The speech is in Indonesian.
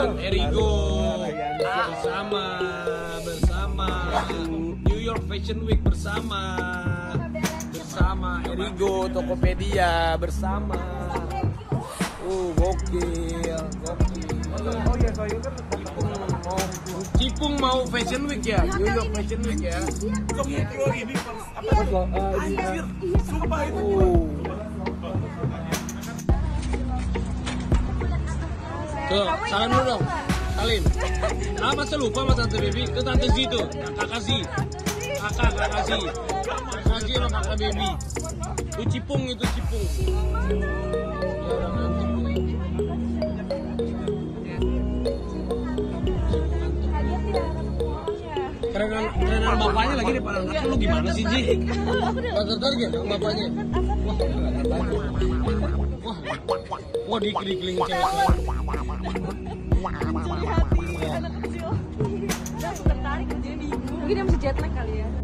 Erigo bersama New York Fashion Week bersama Erigo, Tokopedia bersama. Gokil. Oh iya, soalnya kan Cipung mau Fashion Week ya, New York Fashion Week ya. ini apa? Anjir, sumpah itu. Tuh, salam dulu dong. Salim. Masa lupa sama Tante Baby? Itu Tante Z tuh, Kakak Z. Kakak Z sama Kakak Baby. Itu Cipung. Kerenan bapaknya lagi di Padang. Lu gimana sih, Ji? Gak tertarik ya sama bapaknya? Wah, dikeliling cewek. Mencuri hati anak kecil. Langsung tertarik, dia bingung. Mungkin dia masih jet lag kali ya.